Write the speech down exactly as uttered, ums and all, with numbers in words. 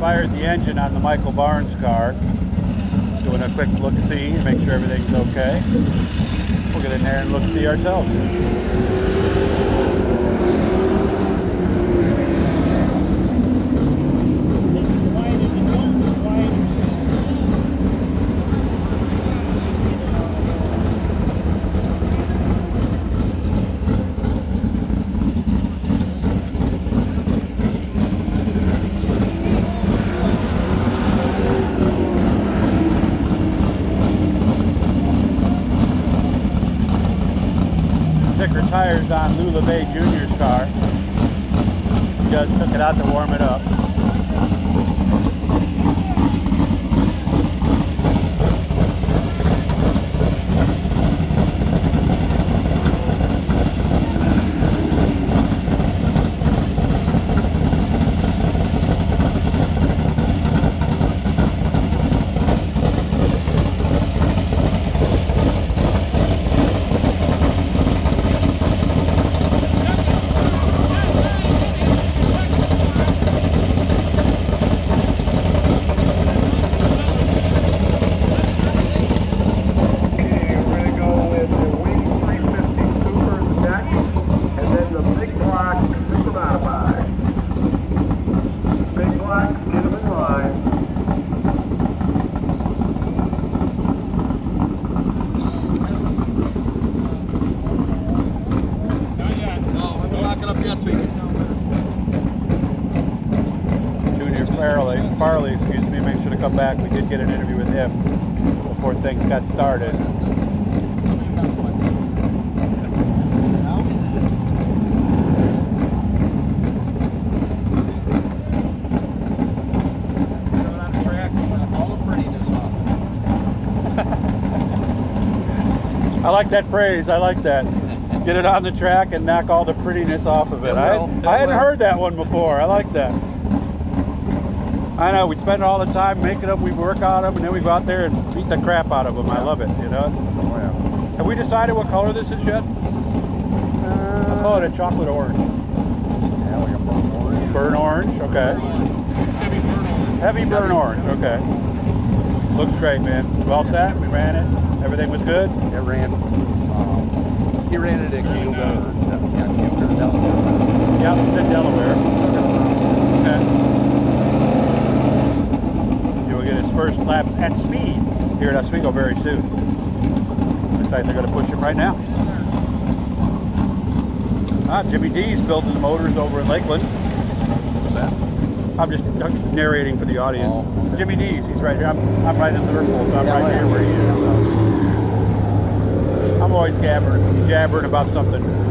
fired the engine on the Michael Barnes car. Doing a quick look-see and make sure everything's okay. We'll get in there and look-see ourselves. Thicker tires on Lula Bay Junior's car. He just took it out to warm it up. Farley, excuse me, make sure to come back. We did get an interview with him before things got started. I like that phrase. I like that. Get it on the track and knock all the prettiness off of it. it I, I hadn't will. heard that one before. I like that. I know, we spend all the time making them, we work on them, and then we go out there and beat the crap out of them. I love it, you know? Oh, yeah. Have we decided what color this is yet? Uh, I'll call it a chocolate orange. Yeah, like a burnt orange. Burnt orange, okay. Heavy burn orange. Heavy burnt orange, okay. Looks great, man. Well set, we ran it. Everything was good? It ran. Um, he ran it at Cuba, yeah, Cuba, Delaware. Yeah, it's in Delaware. Okay. Get his first laps at speed here at Oswego very soon. Looks like they're going to push him right now. Ah, Jimmy D's building the motors over in Lakeland. What's that? I'm just narrating for the audience. Oh, okay. Jimmy D's, he's right here. I'm, I'm right in Liverpool, so I'm yeah, right, right here where he is. So. I'm always gabbering, jabbering about something.